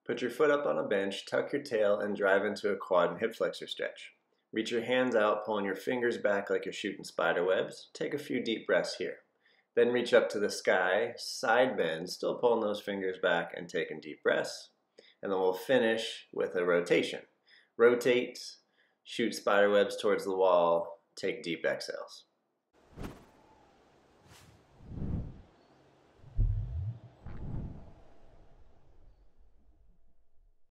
Put your foot up on a bench, tuck your tail, and drive into a quad and hip flexor stretch. Reach your hands out, pulling your fingers back like you're shooting spider webs. Take a few deep breaths here. Then reach up to the sky, side bend, still pulling those fingers back and taking deep breaths. And then we'll finish with a rotation. Rotate, shoot spider webs towards the wall, take deep exhales.